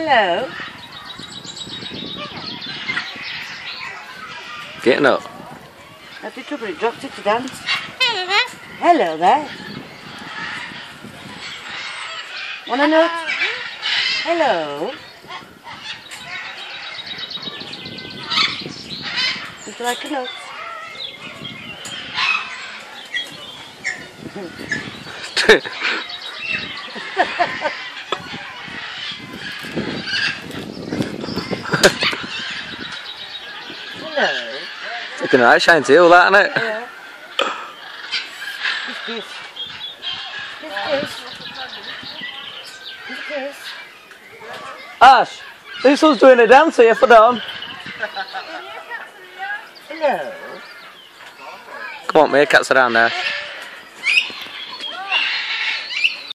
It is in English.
Hello. Getting up. That's the trouble, he dropped it to dance. Hello there. Want a nut? Hello. Would you like a nut? Hello. Looking alright, shine tail, that, isn't it? Yeah. Kiss. Kiss. Ash, this one's doing a dance here for Dawn. Hello. Come on, mate, cats around there.